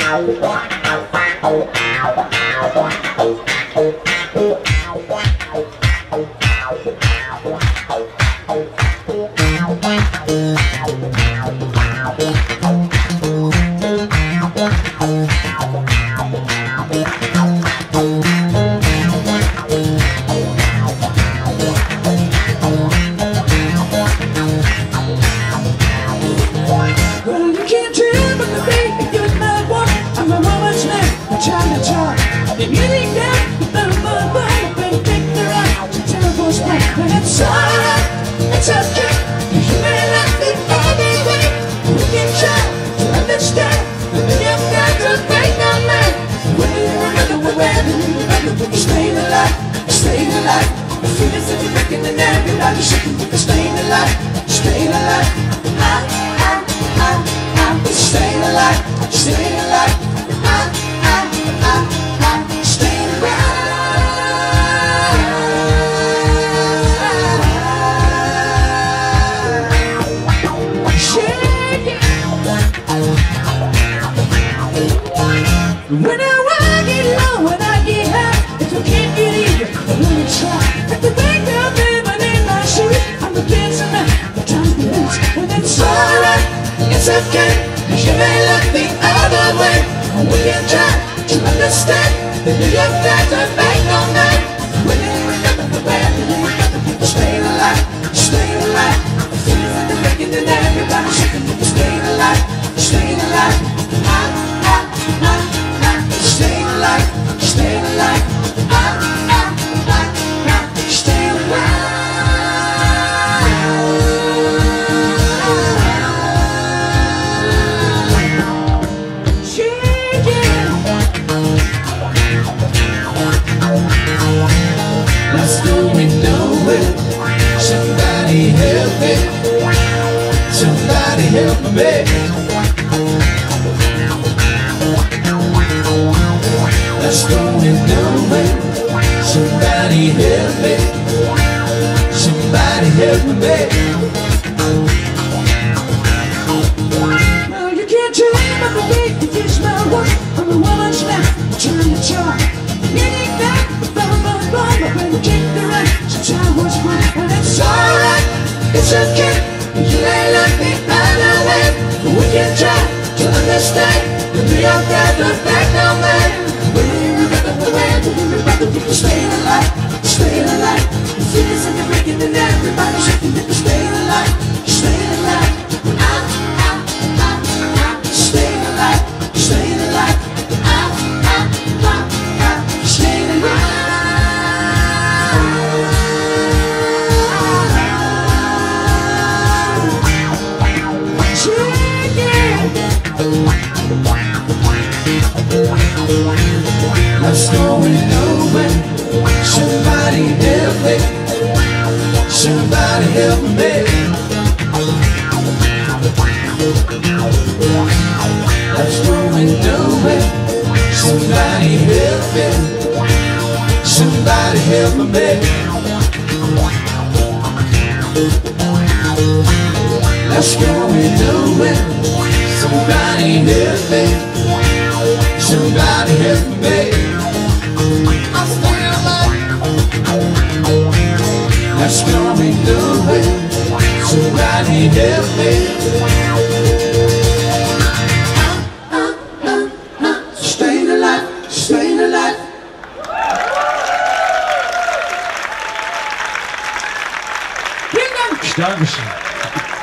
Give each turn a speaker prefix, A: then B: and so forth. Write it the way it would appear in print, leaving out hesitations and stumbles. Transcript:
A: When I get low, when I get high, if you can't get easy, I'm gonna try. If the wake up living in my shoes, I'm the dancing now, the time to lose. And it's alright, it's okay, you may look the other way. We can try to understand that you've got to make no man. When you remember the bad, you remember the people staying alive, staying alive. The feelings that they're making and everybody shaking, people staying alive, staying alive. Staying alive, staying alive, staying alive. Let's go and know it. Somebody help me. Somebody help me. Let's go and do it. Somebody help me. Somebody help me. Well, you can't dream of the way you teach my work. I'm a woman's man, trying to charge. Getting back, but when you kick the right, sometimes what's wrong, and it's alright, it's okay. You may look the other way, but we can try to understand that we are got to back no man. Staying alive, staying alive. The feelings that you're making and everybody shaking it. Staying alive, staying alive. Staying alive, staying alive. Staying alive. Let's go and do it. Somebody help me. Somebody help me. Let's go and do it. Somebody help me. Somebody help me. Let's go and do it. Somebody help me. Somebody help me. Let's go and do it. Somebody help me. Staying alive, staying alive. Dankeschön.